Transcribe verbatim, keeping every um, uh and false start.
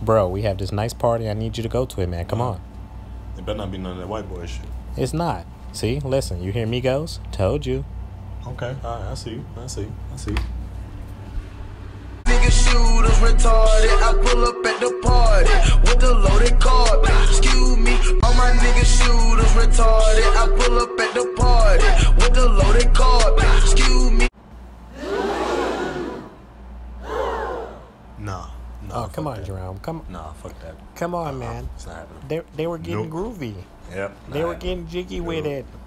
Bro, we have this nice party. I need you to go to it, man. Come on. It better not be none of that white boy shit. It's not. See, listen, you hear Migos? Told you. Okay, all right, I see you. I see you. I see you. Nigga shooters retarded. I pull up at the party with the loaded card. Excuse me, all my nigga shooters retarded. I pull up at the party with the loaded card. Excuse me. Nah. Oh, come on, that. Jerome. Come. Nah, fuck that. Come on, Uh-uh. man. It's not happening. They they were getting Nope. groovy. Yep. They not were happening. getting jiggy with Nope. it.